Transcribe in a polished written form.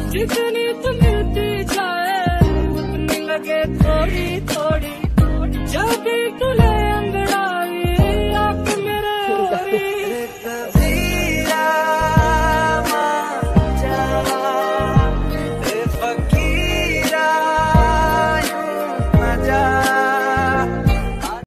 जितनी तो मिलती जाए उतनी लगे थोड़ी थोड़ी।